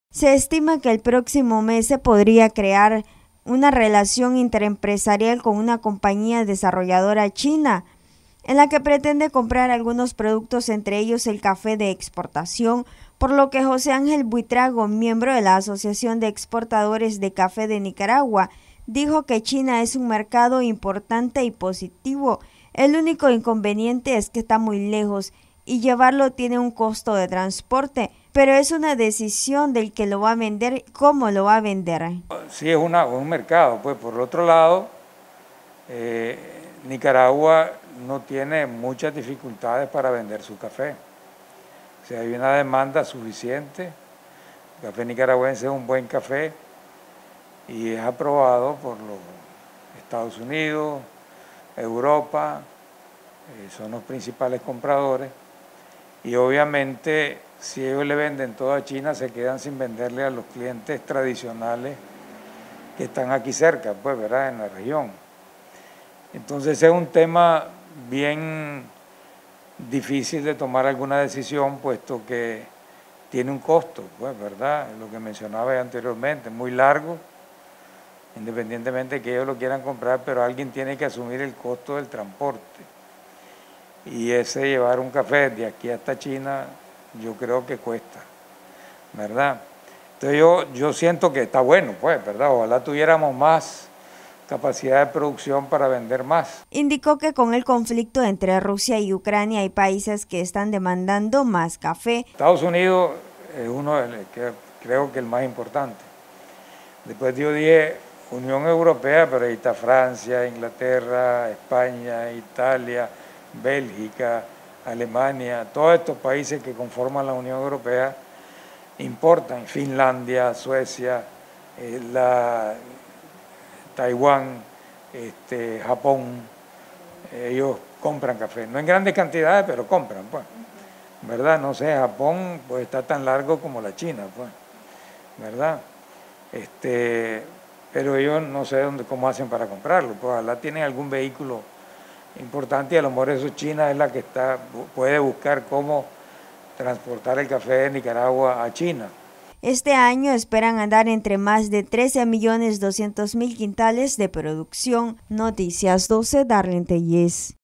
Se estima que el próximo mes se podría crear una relación interempresarial con una compañía desarrolladora china, en la que pretende comprar algunos productos, entre ellos el café de exportación, por lo que José Ángel Buitrago, miembro de la Asociación de Exportadores de Café de Nicaragua, dijo que China es un mercado importante y positivo. El único inconveniente es que está muy lejos y llevarlo tiene un costo de transporte, pero es una decisión del que lo va a vender, cómo lo va a vender. Sí, es un mercado. Pues por otro lado, Nicaragua no tiene muchas dificultades para vender su café. O sea, hay una demanda suficiente. El café nicaragüense es un buen café y es aprobado por los Estados Unidos, Europa, son los principales compradores. Y obviamente, si ellos le venden todo a China, se quedan sin venderle a los clientes tradicionales que están aquí cerca, pues, ¿verdad?, en la región. Entonces es un tema bien difícil de tomar alguna decisión, puesto que tiene un costo, pues, ¿verdad?, lo que mencionaba anteriormente, muy largo, independientemente de que ellos lo quieran comprar, pero alguien tiene que asumir el costo del transporte. Y ese llevar un café de aquí hasta China, yo creo que cuesta, ¿verdad? Entonces yo siento que está bueno, pues, ¿verdad? Ojalá tuviéramos más capacidad de producción para vender más. Indicó que con el conflicto entre Rusia y Ucrania hay países que están demandando más café. Estados Unidos es uno de los que creo que el más importante. Después yo dije Unión Europea, pero ahí está Francia, Inglaterra, España, Italia, Bélgica, Alemania, todos estos países que conforman la Unión Europea importan, Finlandia, Suecia, Taiwán, Japón, ellos compran café, no en grandes cantidades, pero compran, pues, ¿verdad? No sé, Japón pues está tan largo como la China, pues, ¿verdad? Pero ellos no sé cómo hacen para comprarlo, pues ojalá tienen algún vehículo importante y a lo mejor eso China es la que puede buscar cómo transportar el café de Nicaragua a China. Este año esperan andar entre más de 13.200.000 quintales de producción. Noticias 12, Darlene Tellez.